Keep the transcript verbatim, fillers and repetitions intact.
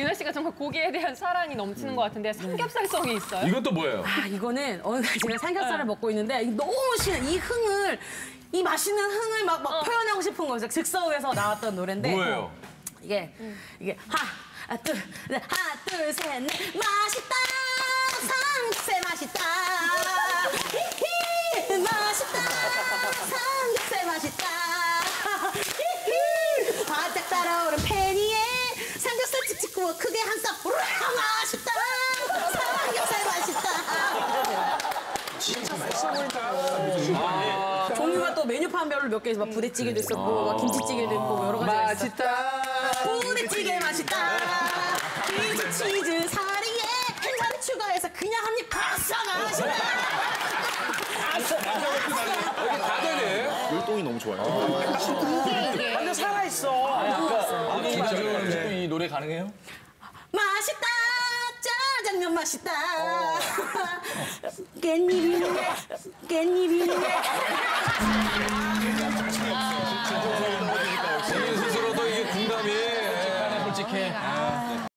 유나 씨가 정말 고기에 대한 사랑이 넘치는 것 같은데 삼겹살성이 있어요? 이건 또 뭐예요? 아, 이거는 어느 날 제가 삼겹살을 네. 먹고 있는데 너무 신나. 이 흥을, 이 맛있는 흥을 막, 막 어. 표현하고 싶은 거예요. 즉석에서 나왔던 노래인데. 뭐예요? 이게, 음. 이게 하나, 둘, 넷, 하나, 둘, 셋, 넷. 맛있다. 삼겹살 맛있다. 히히, 맛있다. 삼겹살 맛있다. 히히, 바짝 따라오는 페니에 삼겹살 칙칙 구워 크게 한 싹. 맛있다. 삼겹살 맛있다. 진짜 맛있어 보인다. 아, 종류가 또 메뉴판별로 몇 개 있어. 부대찌개도 있었고, 막 김치찌개도 있고, 뭐 여러 가지 맛있다. 부대찌개 맛있다. 치즈 치즈 사리에 햄살 추가해서 그냥 한 입 파싸 맛있다. 다 되네. 율동이 너무 좋아요. 완전 살아있어. 아니, 진짜 이 노래 가능해요? 맛있다. 짜장면 맛있다. 깻잎이 깻잎이